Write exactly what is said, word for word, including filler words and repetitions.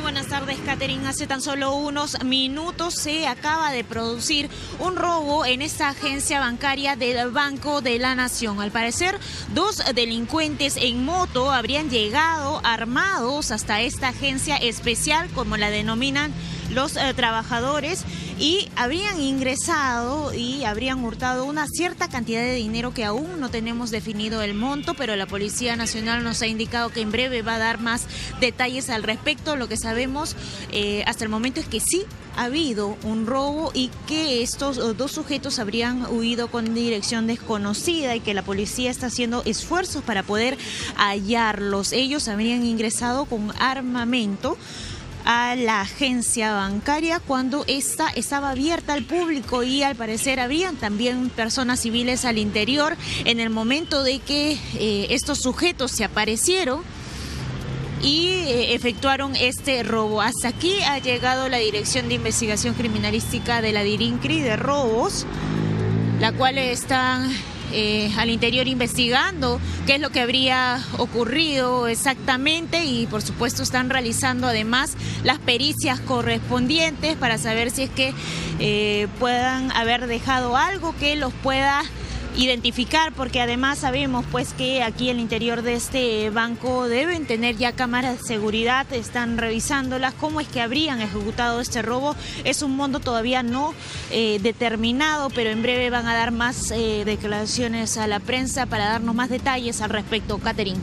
buenas tardes, Catherine. Hace tan solo unos minutos se acaba de producir un robo en esta agencia bancaria del Banco de la Nación. Al parecer, dos delincuentes en moto habrían llegado armados hasta esta agencia especial, como la denominan los eh, trabajadores, y habrían ingresado y habrían hurtado una cierta cantidad de dinero que aún no tenemos definido el monto, pero la Policía Nacional nos ha indicado que en breve va a dar más detalles al respecto. Lo que sabemos eh, hasta el momento es que sí ha habido un robo y que estos dos sujetos habrían huido con dirección desconocida y que la policía está haciendo esfuerzos para poder hallarlos. Ellos habrían ingresado con armamento a la agencia bancaria cuando esta estaba abierta al público y al parecer habían también personas civiles al interior en el momento de que eh, estos sujetos se aparecieron y eh, efectuaron este robo. Hasta aquí ha llegado la Dirección de Investigación Criminalística de la DIRINCRI de robos, la cual están Eh, al interior investigando qué es lo que habría ocurrido exactamente y por supuesto están realizando además las pericias correspondientes para saber si es que eh, puedan haber dejado algo que los pueda identificar, porque además sabemos pues que aquí el interior de este banco deben tener ya cámaras de seguridad, están revisándolas, cómo es que habrían ejecutado este robo. Es un monto todavía no eh, determinado, pero en breve van a dar más eh, declaraciones a la prensa para darnos más detalles al respecto. Catherine.